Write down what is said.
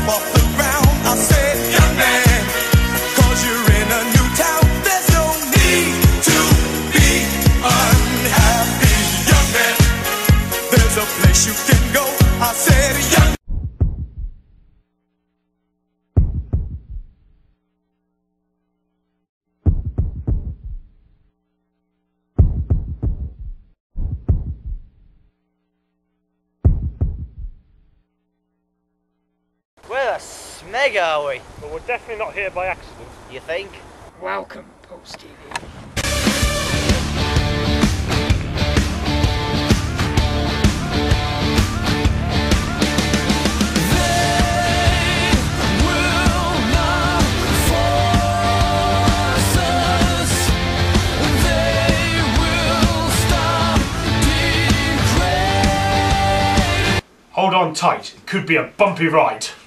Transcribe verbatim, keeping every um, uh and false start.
off the ground. I said, young man, cause you're in a new town. There's no need to be unhappy, young man. There's a place you can go. I said, young man. Where the smeg are we? Well, we're definitely not here by accident. You think? Welcome, PulseTV. Hold on tight, it could be a bumpy ride.